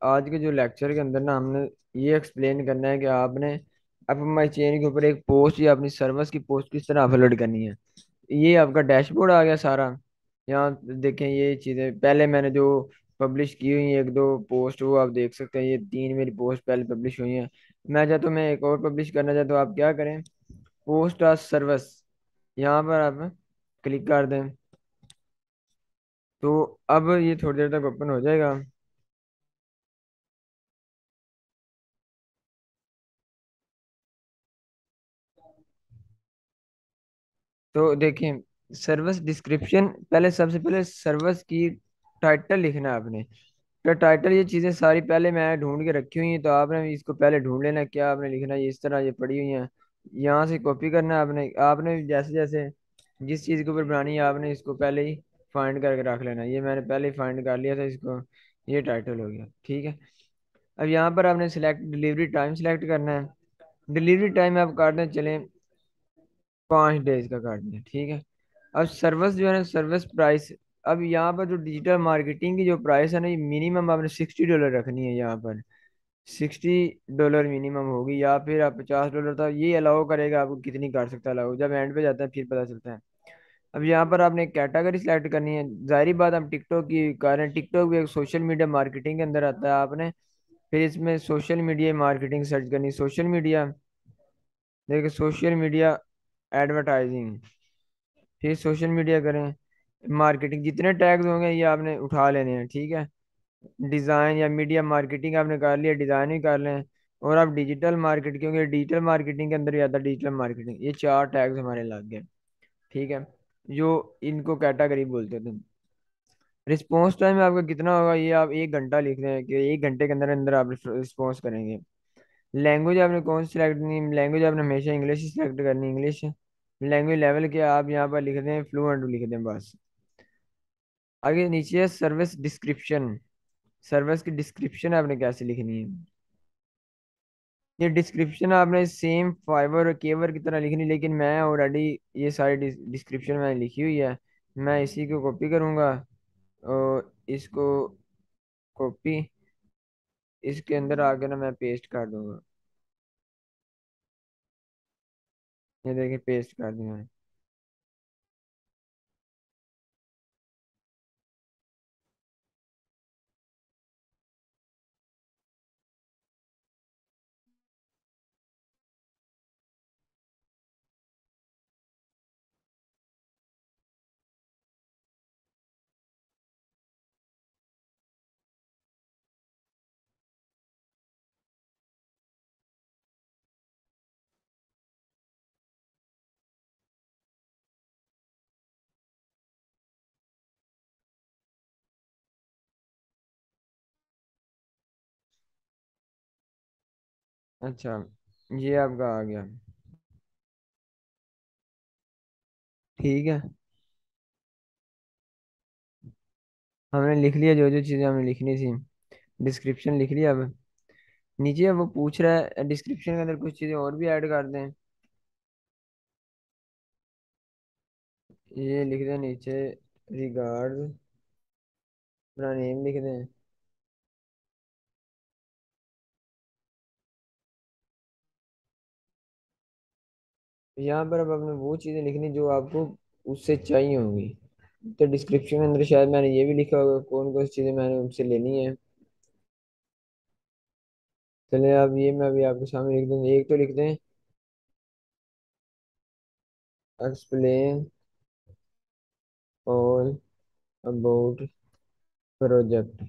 आज के जो लेक्चर के अंदर ना हमने ये एक्सप्लेन करना है कि आपने अब माई चेन के ऊपर एक पोस्ट या अपनी सर्विस की पोस्ट किस तरह अपलोड करनी है। ये आपका डैशबोर्ड आ गया सारा। यहाँ देखें ये चीज़ें पहले मैंने जो पब्लिश की हुई एक दो पोस्ट वो आप देख सकते हैं। ये तीन मेरी पोस्ट पहले पब्लिश हुई हैं। मैं चाहता हूँ मैं एक और पब्लिश करना चाहता हूँ। आप क्या करें, पोस्ट आज सर्विस यहाँ पर आप क्लिक कर दें तो अब ये थोड़ी देर तक ओपन हो जाएगा। तो देखें सर्विस डिस्क्रिप्शन, पहले सबसे पहले सर्विस की टाइटल लिखना है आपने। तो टाइटल ये चीज़ें सारी पहले मैं ढूंढ के रखी हुई हैं, तो आपने इसको पहले ढूंढ लेना है, क्या आपने लिखना है। ये इस तरह ये पड़ी हुई हैं, यहाँ से कॉपी करना है आपने। आपने जैसे जैसे जिस चीज़ के ऊपर बनानी है आपने इसको पहले ही फाइंड करके रख लेना है। ये मैंने पहले ही फाइंड कर लिया था इसको। ये टाइटल हो गया, ठीक है। अब यहाँ पर आपने सिलेक्ट डिलीवरी टाइम सिलेक्ट करना है। डिलीवरी टाइम आप कर दें, चलें 5 डेज का कर दें, ठीक है। अब सर्विस जो है ना, सर्विस प्राइस, अब यहाँ पर जो डिजिटल मार्केटिंग की जो प्राइस है ना, ये मिनिमम आपने $60 रखनी है। यहाँ पर $60 मिनिमम होगी, या फिर आप $50 था ये अलाउ करेगा आपको कितनी कर सकता है अलाउ, जब एंड पे जाता है फिर पता चलता है। अब यहाँ पर आपने कैटेगरी सिलेक्ट करनी है। जाहिर बात हम टिकटॉक की कर रहे हैं, टिकटॉक भी एक सोशल मीडिया मार्केटिंग के अंदर आता है। आपने फिर इसमें सोशल मीडिया मार्केटिंग सर्च करनी है। सोशल मीडिया, देखिए सोशल मीडिया एडवर्टाइजिंग, फिर सोशल मीडिया करें, मार्केटिंग, जितने टैग्स होंगे ये आपने उठा लेने हैं, ठीक है। डिज़ाइन या मीडिया मार्केटिंग आपने कर लिया, डिज़ाइन भी कर लें। और आप डिजिटल मार्केट, क्योंकि डिजिटल मार्केटिंग के अंदर ही आता है डिजिटल मार्केटिंग। ये 4 टैग्स हमारे लग गए, ठीक है, जो इनको कैटेगरी बोलते थे। रिस्पॉन्स टाइम आपका कितना होगा, ये आप 1 घंटा लिख रहे हैं कि 1 घंटे के अंदर अंदर आप रिस्पॉन्स करेंगे। लैंग्वेज आपने कौन सी सिलेक्ट करनी, लैंग्वेज आपने हमेशा इंग्लिश ही सिलेक्ट करनी, इंग्लिश। लैंग्वेज लेवल के आप यहाँ पर लिख दें फ्लुएंट लिख दें बस। आगे नीचे है सर्विस डिस्क्रिप्शन। सर्विस की डिस्क्रिप्शन आपने कैसे लिखनी है। ये डिस्क्रिप्शन आपने सेम फाइवर और केवर की तरह लिखनी, लेकिन मैं ऑलरेडी ये सारी डिस्क्रिप्शन मैंने लिखी हुई है। मैं इसी को कॉपी करूंगा और इसको कॉपी इसके अंदर आके ना मैं पेस्ट कर दूंगा। ये देखिए पेस्ट कर दिया मैंने। अच्छा, ये आपका आ गया, ठीक है। हमने लिख लिया जो जो चीज़ें हमें लिखनी थी, डिस्क्रिप्शन लिख लिया। अब नीचे वो पूछ रहा है डिस्क्रिप्शन के अंदर कुछ चीज़ें और भी ऐड कर दें। ये लिख दें नीचे रिगार्ड, अपना नेम लिख दें। यहाँ पर अब आपने वो चीज़ें लिखनी जो आपको उससे चाहिए होंगी। तो डिस्क्रिप्शन के अंदर शायद मैंने ये भी लिखा होगा कौन कौन सी चीज़ें मैंने उनसे लेनी है। चलिए अब ये मैं अभी आपके सामने लिख दूँ। एक तो लिख दें explain all about project,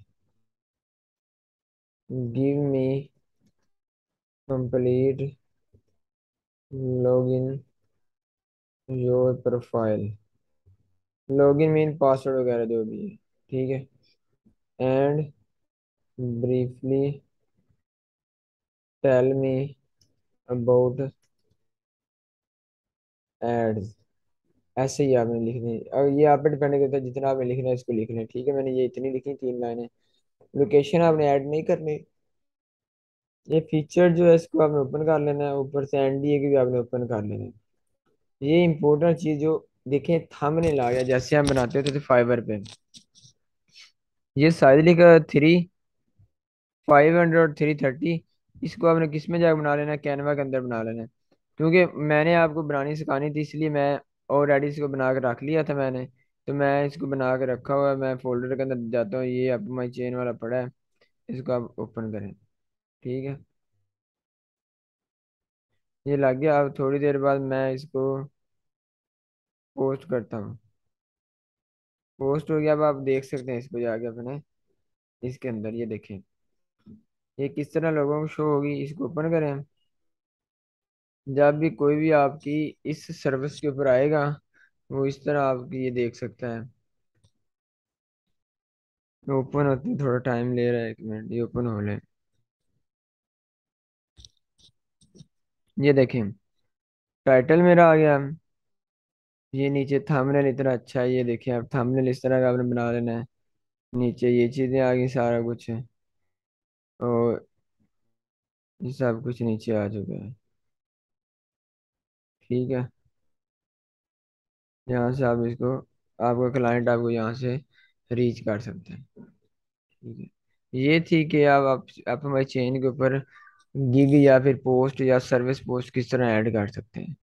give me complete login your profile. Login mean password वगैरह जो भी है, ठीक है। And briefly tell me about ads. ऐसे ही आपने लिखनी है। अब ये आप पे डिपेंड करता है, जितना आपने लिखना है इसको लिख लें, ठीक है। मैंने ये इतनी लिखी 3 लाइनें। लोकेशन आपने ऐड नहीं करनी। ये फीचर जो है इसको आपने ओपन कर लेना है, ऊपर से एनडीए की भी आपने ओपन कर लेना है। ये इंपॉर्टेंट चीज जो देखें थंबनेल आ गया, जैसे हम बनाते थे फाइवर पे। ये साइज लिखा 3, 500 और 330, इसको आपने किस में जाकर बना लेना है, कैनवा के अंदर बना लेना है। क्योंकि मैंने आपको बनानी सिखानी थी, इसलिए मैं ऑलरेडी इसको बना के रख लिया था मैंने। तो मैं इसको बना के रखा हुआ है, मैं फोल्डर के अंदर जाता हूँ, ये अब माई चेन वाला पड़ा है, इसको आप ओपन करें। ठीक है, ये लग गया। अब थोड़ी देर बाद मैं इसको पोस्ट करता हूँ। पोस्ट हो गया, अब आप देख सकते हैं इसको जाके अपने, इसके अंदर ये देखें ये किस तरह लोगों को शो होगी। इसको ओपन करें हम। जब भी कोई भी आपकी इस सर्विस के ऊपर आएगा, वो इस तरह आपकी ये देख सकता है। ओपन होते ही थोड़ा टाइम ले रहा है, 1 मिनट ये ओपन हो ले। ये देखें, टाइटल मेरा आ गया। ये नीचे थंबनेल इतना अच्छा है, ये देखिए आप, थंबनेल इस तरह का आपने बना लेना है। नीचे ये चीजें आ गई, सारा कुछ है, और ये सब कुछ नीचे आ चुका है। ठीक है, यहाँ से आप इसको, आपका क्लाइंट आपको यहाँ से रीच कर सकते हैं। ठीक है, ये थी कि आप हमारी चेन के ऊपर गिग या फिर पोस्ट या सर्विस पोस्ट किस तरह ऐड कर सकते हैं।